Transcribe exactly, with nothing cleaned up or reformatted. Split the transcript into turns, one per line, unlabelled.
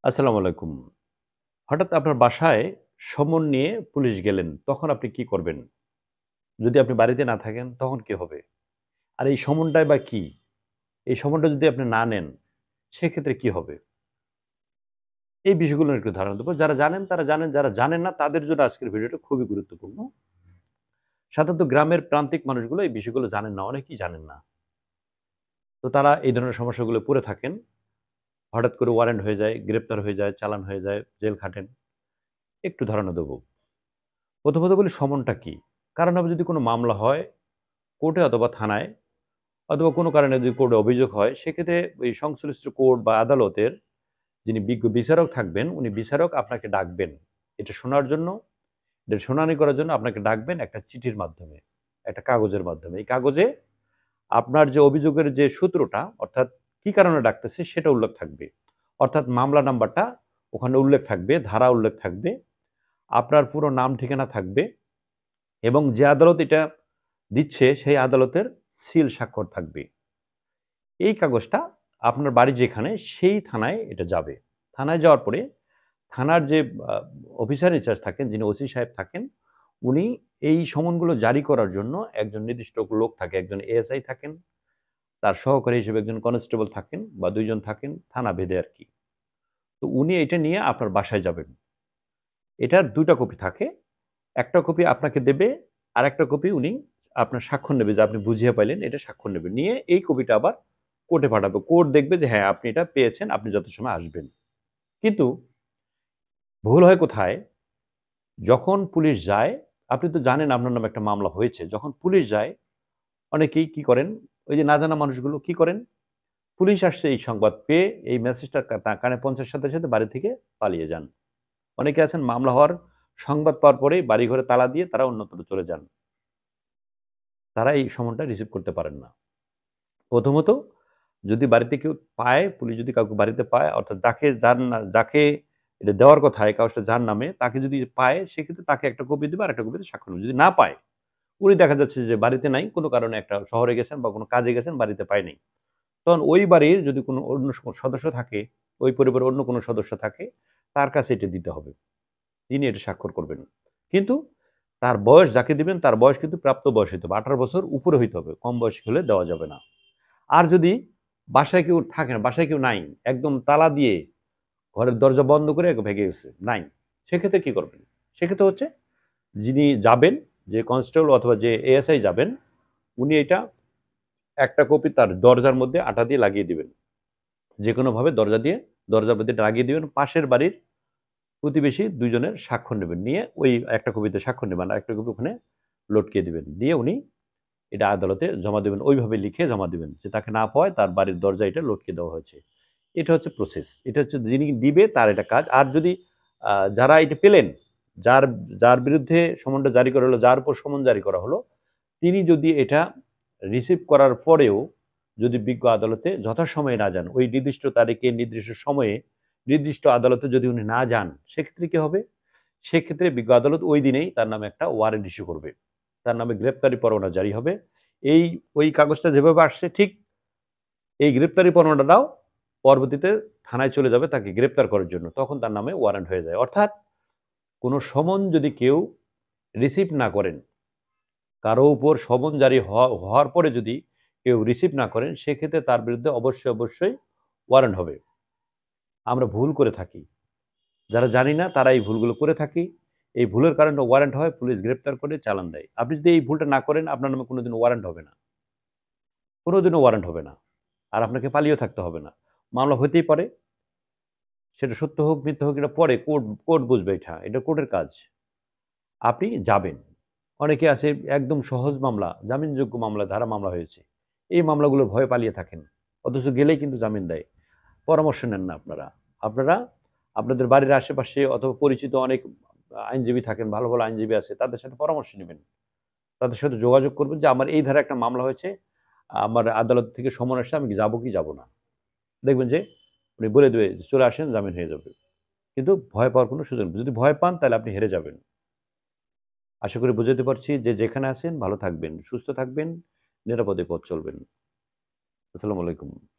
আসসালামু আলাইকুম। হঠাৎ আপনার বাসায় সমন নিয়ে পুলিশ গেলেন, তখন আপনি কি করবেন? যদি আপনি বাড়িতে না থাকেন তখন কি হবে? আর এই সমনটাই বা কি? এই সমনটা যদি আপনি না নেন, সেক্ষেত্রে কি হবে? এই বিষয়গুলো নিয়ে একটু ধারণা দেবো। যারা জানেন তারা জানেন, যারা জানেন না তাদের জন্য আজকের ভিডিওটা খুবই গুরুত্বপূর্ণ। সাধারণত গ্রামের প্রান্তিক মানুষগুলো এই বিষয়গুলো জানেন না, অনেকেই জানেন না। তো তারা এই ধরনের সমস্যাগুলো পড়ে থাকেন। হঠাৎ করে ওয়ারেন্ট হয়ে যায়, গ্রেপ্তার হয়ে যায়, চালান হয়ে যায়, জেল খাটেন। একটু ধারণা দেবো। প্রথমত বলি সমনটা কি? কারণভাবে যদি কোনো মামলা হয় কোর্টে অথবা থানায় অথবা কোনো কারণে যদি কোর্টে অভিযোগ হয়, সেক্ষেত্রে ওই সংশ্লিষ্ট কোর্ট বা আদালতের যিনি বিজ্ঞ বিচারক থাকবেন, উনি বিচারক আপনাকে ডাকবেন। এটা শোনার জন্য, এটা শুনানি করার জন্য আপনাকে ডাকবেন একটা চিঠির মাধ্যমে, একটা কাগজের মাধ্যমে। এই কাগজে আপনার যে অভিযোগের যে সূত্রটা, অর্থাৎ কি কারণে ডাকতেছে সেটা উল্লেখ থাকবে। অর্থাৎ মামলা নাম্বারটা ওখানে উল্লেখ থাকবে, ধারা উল্লেখ থাকবে, আপনার পুরো নাম ঠিকানা থাকবে এবং যে আদালত এটা দিচ্ছে সেই আদালতের সিল স্বাক্ষর থাকবে। এই কাগজটা আপনার বাড়ি যেখানে সেই থানায় এটা যাবে। থানায় যাওয়ার পরে থানার যে আ অফিসার ইনচার্জ থাকেন, যিনি ওসি সাহেব থাকেন, উনি এই সমনগুলো জারি করার জন্য একজন নির্দিষ্ট লোক থাকে, একজন এএসআই থাকেন, তার সহকারী হিসেবে একজন কনস্টেবল থাকেন বা দুই জন থাকেন থানা ভেদে আরকি। তো উনি এটা নিয়ে আপনার বাসায় যাবেন। এটার দুই টা কপি থাকে। একটা কপি আপনাকে দেবে, আরেকটা কপি উনি আপনার স্বাক্ষর নেবে যে আপনি বুঝিয়ে পাইলেন, এটা স্বাক্ষর নেবে। নিয়ে এই কপিটা আবার কোর্টে পাঠাবে। কোর্ট দেখবে যে হ্যাঁ, আপনি এটা পেয়েছেন, আপনি যথাসময়ে আসবেন। কিন্তু ভুল হয় কোথায়? যখন পুলিশ যায়, আপনি তো জানেন আপনার নামে একটা মামলা হয়েছে। যখন পুলিশ যায়, অনেকেই কি করেন? ওই যে না জানা মানুষগুলো কি করেন? পুলিশ আসছে এই সংবাদ পেয়ে এই মেসেজটা কা তা কানে পৌঁছার সাথে, সাথে বাড়ি থেকে পালিয়ে যান। অনেকে আছেন মামলা হওয়ার সংবাদ পাওয়ার পরেই বাড়িঘরে তালা দিয়ে তারা অন্যত্র চলে যান। তারা এই সমনটা রিসিভ করতে পারেন না। প্রথমত যদি বাড়িতে কেউ পায়, পুলিশ যদি কাউকে বাড়িতে পায়, অর্থাৎ যাকে যার না যাকে এটা দেওয়ার কথা এই কাগজটা যার নামে, তাকে যদি পায় সেক্ষেত্রে তাকে একটা কপি দিবে আর একটা কপিতে স্বাক্ষর নেবে। যদি না পায়, উনি দেখা যাচ্ছে যে বাড়িতে নাই, কোনো কারণে একটা শহরে গেছেন বা কোনো কাজে গেছেন, বাড়িতে পায় নাই। তখন ওই বাড়ির যদি কোনো অন্য স সদস্য থাকে, ওই পরিবারের অন্য কোনো সদস্য থাকে, তার কাছে এটা দিতে হবে। তিনি এটা স্বাক্ষর করবেন। কিন্তু তার বয়স যাকে দিবেন তার বয়স কিন্তু প্রাপ্ত বয়স হইতে হবে। আঠারো বছর উপরে হইতে হবে। কম বয়সী হলে দেওয়া যাবে না। আর যদি বাসায় কেউ থাকে না, বাসায় কেউ নাই, একদম তালা দিয়ে ঘরের দরজা বন্ধ করে ভেগে গেছে, নাই। সেক্ষেত্রে কি করবেন? সেক্ষেত্রে হচ্ছে যিনি যাবেন, যে কনস্টেবল অথবা যে এএসআই যাবেন, উনি এটা একটা কপি তার দরজার মধ্যে আটা দিয়ে লাগিয়ে দিবেন। যেকোনোভাবে দরজা দিয়ে দরজার মধ্যে লাগিয়ে দিবেন। পাশের বাড়ির প্রতিবেশী দুই জনের স্বাক্ষর নেবেন। নিয়ে ওই একটা কপিতে স্বাক্ষর নেবেন, আরেকটা কপি ওখানে লটকিয়ে দিবেন। দিয়ে উনি এটা আদালতে জমা দেবেন। ওইভাবে লিখে জমা দিবেন যে তাকে না পাওয়ায় তার বাড়ির দরজায় এটা লটকিয়ে দেওয়া হয়েছে। এটা হচ্ছে প্রসেস। এটা হচ্ছে যিনি দিবে তার এটা কাজ। আর যদি আ যারা এটা পেলেন, যার যার বিরুদ্ধে সমনটা জারি করা হলো, যার উপর সমন জারি করা হলো, তিনি যদি এটা রিসিভ করার পরেও যদি বিজ্ঞ আদালতে যথাসময়ে না যান, ওই নির্দিষ্ট তারিখে নির্দিষ্ট সময়ে নির্দিষ্ট আদালতে যদি উনি না যান, সেক্ষেত্রে কি হবে? সেক্ষেত্রে বিজ্ঞ আদালত ওই দিনেই তার নামে একটা ওয়ারেন্ট ইস্যু করবে। তার নামে গ্রেপ্তারি পরোয়ানা জারি হবে। এই ওই কাগজটা যেভাবে আসছে ঠিক এই গ্রেপ্তারি পরোয়ানাটাও পরবর্তীতে থানায় চলে যাবে তাকে গ্রেপ্তার করার জন্য। তখন তার নামে ওয়ারেন্ট হয়ে যায়। অর্থাৎ কোন সমন যদি কেউ রিসিভ না করেন, কারো উপর সমন জারি হওয়া হওয়ার পরে যদি কেউ রিসিভ না করেন, সেক্ষেত্রে তার বিরুদ্ধে অবশ্যই, অবশ্যই ওয়ারেন্ট হবে। আমরা ভুল করে থাকি। যারা জানি না তারা এই ভুলগুলো করে থাকি। এই ভুলের কারণে ওয়ারেন্ট হয়, পুলিশ গ্রেপ্তার করে চালান দেয়। আপনি যদি এই ভুলটা না করেন, আপনার নামে কোনোদিনও ওয়ারেন্ট হবে না। কোনোদিনও ওয়ারেন্ট হবে না। আর আপনাকে পালিয়েও থাকতে হবে না। মামলা হইতেই পারে, সেটা সত্য হোক, মিথ্যা হোক এটা পরে কোর্ট কোর্ট বুঝবে এটা। এটা কোর্টের কাজ। আপনি যাবেন। অনেকে আছে একদম সহজ মামলা, জামিনযোগ্য মামলা, ধারা মামলা হয়েছে। এই মামলাগুলোর ভয়ে পালিয়ে থাকেন। অথচ গেলেই কিন্তু জামিন দেয়। পরামর্শ নেন না আপনারা। আপনারা আপনাদের বাড়ির আশেপাশে অথবা পরিচিত অনেক আইনজীবী থাকেন, ভালো, ভালো আইনজীবী আছে। তাদের সাথে পরামর্শ নিবেন। তাদের সাথে যোগাযোগ করবেন যে আমার এই ধারায় একটা মামলা হয়েছে। আমার আদালত থেকে সমন আসছে, আমি কি যাবো কি যাব না? দেখবেন যে উনি বলে দেবে, "চলে আসেন, জামিন হয়ে যাবে।" কিন্তু ভয় পাওয়ার কোনো সুযোগ নেই। যদি ভয় পান তাহলে আপনি হেরে যাবেন। আশা করি বুঝাতে পারছি যে যেখানে আছেন ভালো থাকবেন, সুস্থ থাকবেন, নিরাপদে পথ চলবেন। আসসালামু আলাইকুম।